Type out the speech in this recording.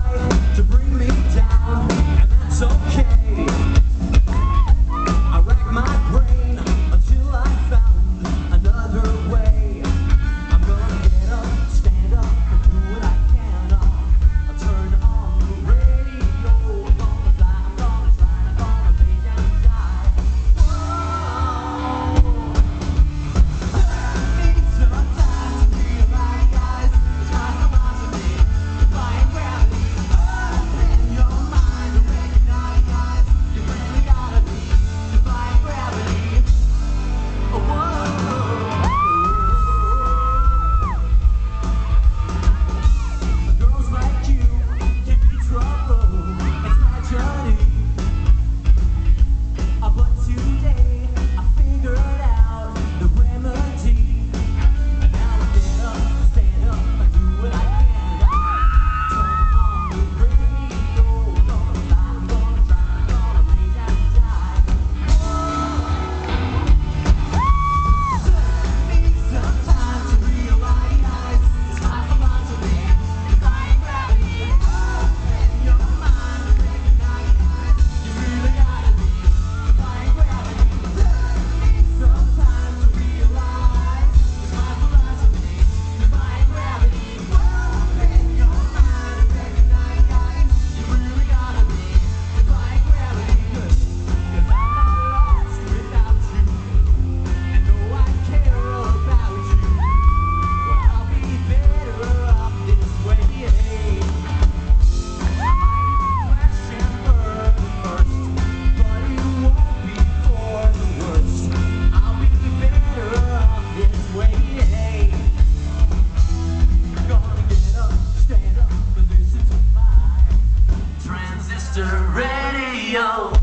to bring me down, and that's okay. I racked my brain until I found another way. I'm gonna get up, stand up, and do what I can. I'll turn on the radio. I'm gonna fly, I'm gonna try, I'm gonna lay down and die. Whoa. Need some time to realize it's my philosophy, defying gravity. Open your mind to recognize you really gotta be defying gravity. Whoa. Girls like you can be trouble, it's my journey. But today I figured out the remedy, and now I get up, stand up, and do what I can. Turn on the radio, gonna fly, I'm gonna try, I'm gonna lay down and die. Need some time to realize it's my philosophy, defying gravity. Open your mind to recognize you really gotta be defying gravity. Need some time to realize it's my philosophy, defying gravity. Open your mind to recognize you really gotta be defying gravity. 'Cause I'm not lost without you, and though I care about you, well, I'll be better off this way. Crash and burn first, but it won't be for the worst. I'll be better off this way. Gonna get up, stand up, and listen to my transistor radio.